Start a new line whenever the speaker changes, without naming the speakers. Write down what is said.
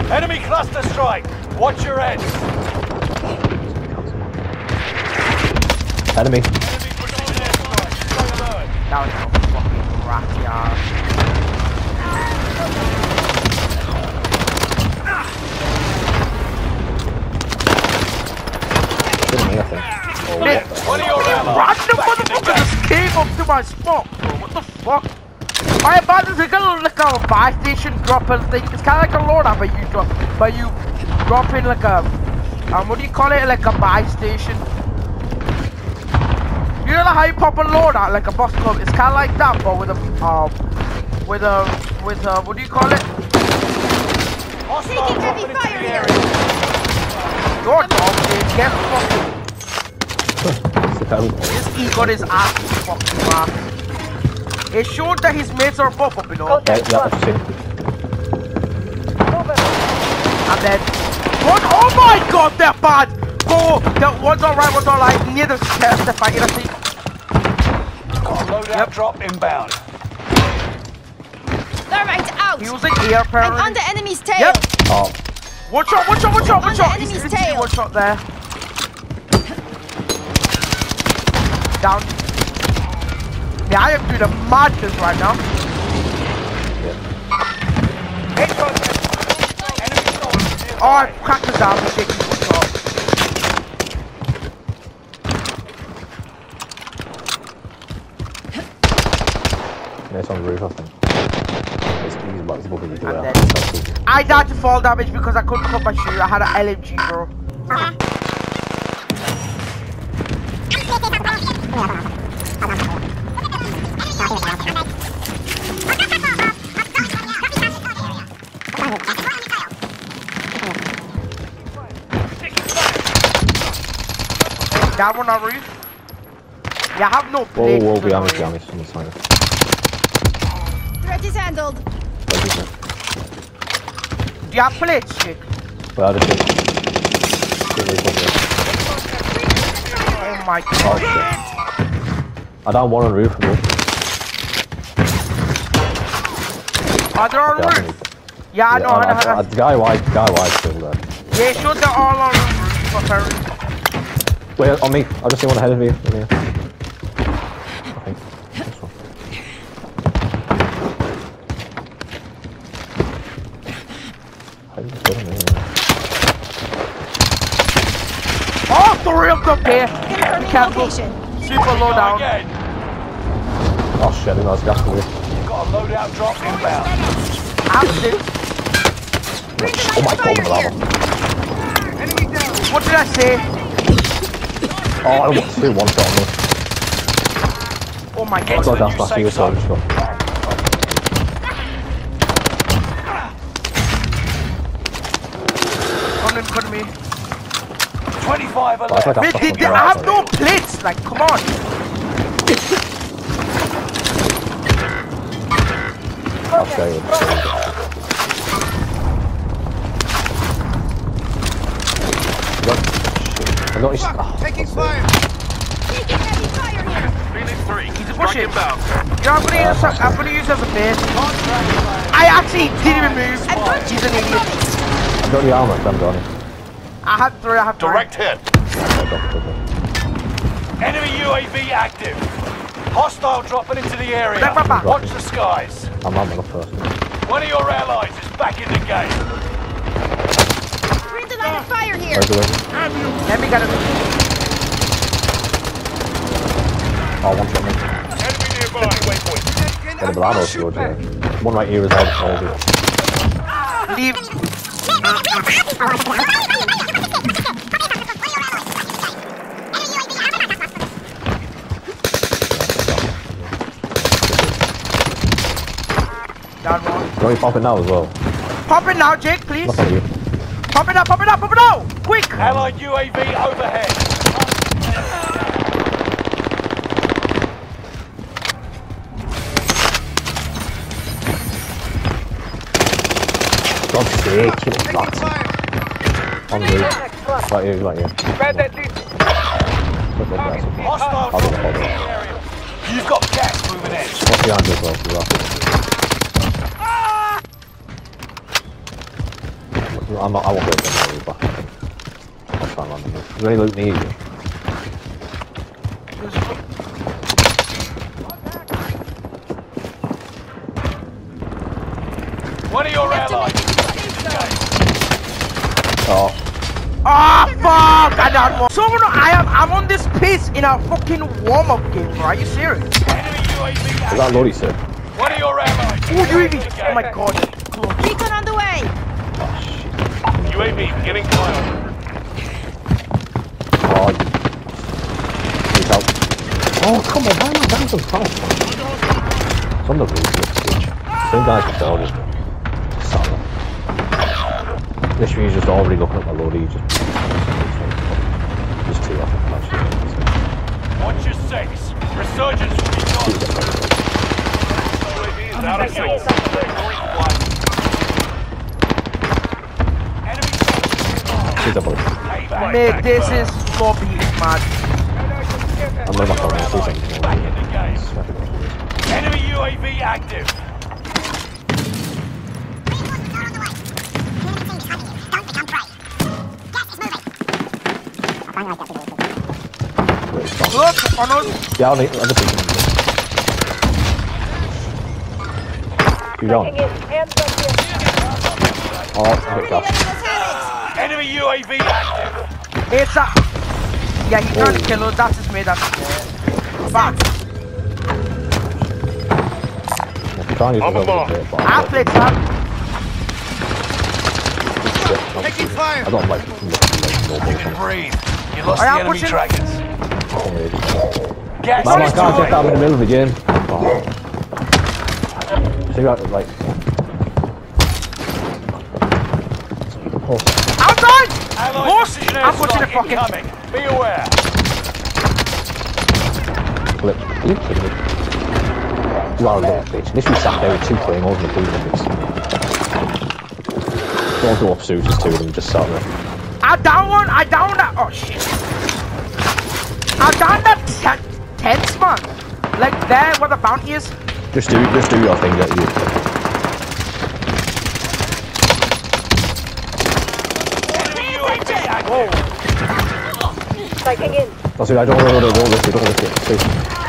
Enemy cluster strike. Watch your head.
Enemy.
That was a fucking ratty ass.
Didn't me, I think. Oh,
One of your allies.
Random motherfucker just came up to my spot, bro. What the fuck? Alright, man, there's like a little buy station dropping thing. It's kind of like a loadout, but you drop in like a, what do you call it? Like a buy station. You know how you pop a loadout like a bus club? It's kind of like that, but with a, what do you call it?
Hostile dropping into the area.
Your dog, dude. Get fucking. This E got his ass fucking ass. It showed that his mates are both up, you know.
Yeah, that's it.
And then one, oh my god, they're bad! Go! One's alright, near the stairs, they're fighting, I think.
Got a loadout drop inbound.
Thermite out!
He was in here,
I'm
apparently.
on the enemy's tail!
Yep!
Oh.
Watch out!
On the
He's
enemy's
literally
tail.
one shot there. Down. Yeah, I am doing a madness right now. Oh, I cracked the down, shaking one shot.
Yeah, it's on the roof, I think. It's about to book it
And then I died to fall damage because I couldn't cut my shoe. I had an LMG, bro. That one on roof. Yeah, I have no blade.
Whoa, behind me, on the side.
Threat is handled.
Do you have plates, chick?
Well, I just did.
Oh my god.
Oh, shit. I down one on the roof, bro.
Are they on roof? Yeah, I know.
The guy white still there.
Yeah, sure they're all on roof, apparently.
Wait, on me. I just see one ahead of me. In here. I think. This one. How did you get him in here?
Oh, three of them here.
Confirming
Careful.
location.
Super low down.
Again.
Oh shit, I think that's gas for me.
You've got a loadout drop inbound.
Acid.
Oh my god, the lava.
What did I say?
Oh, I want to do one shot on me.
Oh my
I
god.
got gas last year, so I just got.
Come in front of me.
25
I
left.
Wait, I have no plates. Like, come on.
I'll show you. I got his.
Taking fire!
Taking heavy fire here!
Phoenix 3.
He's pushing. Yeah, I'm gonna use as a base. I actually didn't even move. He's an idiot.
I got the armor, I'm done.
I had three.
Direct hit. Enemy UAV active. Hostile dropping into the area. Watch the skies.
I'm on the first.
One of your allies is back in the game.
Green line of fire here!
Let me get it.
Oh, one shot me.
Enemy nearby. Waypoint.
Got a Blado towards you. One right here is out.
Leave. Down one.
Can we pop it now as well?
Pop it now, Jake, please.
Not on you.
Pop it up, pop it up, pop it out! Quick!
Allied UAV overhead.
God's sake, kill it back. On the roof. Right here, right here. Look at that.
Hostile
I'll do
dropping into
the
the area. You've got gas moving in.
What's behind you as well? I'm not, I won't go to the but I'll try and land them. Is there any loot near you?
One of your allies.
Oh,
Ah, fuck! I don't want. So I'm on this piece in a fucking warm-up game, bro. Are you serious?
Enemy UAV
is
active.
that Lodi, sir?
One of your allies.
Oh, UAV! Oh my god.
Recon on the way.
Oh, shit.
UAV beginning fire.
Oh, he's out. Oh, come on, why am I down so fast? It's on the roof, bitch. Same guy's just already. Literally, he's just already looking at my Lodi, just too off.
Watch your six. Resurgence will be gone. UAV is out of sight. Enemy
He's a bullet.
payback.
Mate, this is lobby, man.
I'm gonna knock on him, see
Back in the game.
something.
Enemy UAV active.
Look, on us.
Yeah, I'll just think. You're on. Oh, I hit gas.
Enemy UAV active.
It's a. Yeah, he's trying to kill us. That's his mate. That's back.
Try and use the
I played that.
Taking fire.
I don't like normal.
You can breathe. You lost
I
the
am
enemy
pushing-
dragons. Gas
Man, I
is
can't get that in the
deployed.
middle of the game. Oh. See that, like... Oh,
Outside!
Allied
Horse!
precision
I'm pushing the
airstrike
fucking.
incoming. Be aware.
flip. Are you kidding me? You are a little bitch. Literally sat there with two claymores and the blue numbers. Don't go upstairs, just two of them just sat there.
I down one. I down that. Oh shit. I down that tents, man. Like there where the bounty is.
Just do your thing, get you.
Enemy UAV active.
That's it, I don't want to risk it, don't risk it.